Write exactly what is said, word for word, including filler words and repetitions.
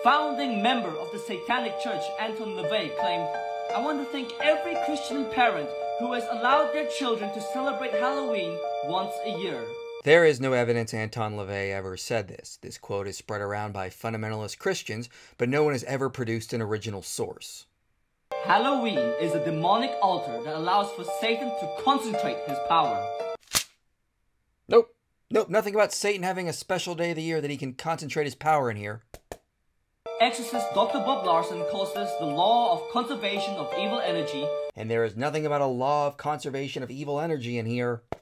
founding member of the Satanic Church, Anton LaVey, claimed, "I want to thank every Christian parent who has allowed their children to celebrate Halloween once a year." There is no evidence Anton LaVey ever said this. This quote is spread around by fundamentalist Christians, but no one has ever produced an original source. Halloween is a demonic altar that allows for Satan to concentrate his power. Nope. Nope, nothing about Satan having a special day of the year that he can concentrate his power in here. Exorcist Doctor Bob Larson calls this the law of conservation of evil energy. And there is nothing about a law of conservation of evil energy in here.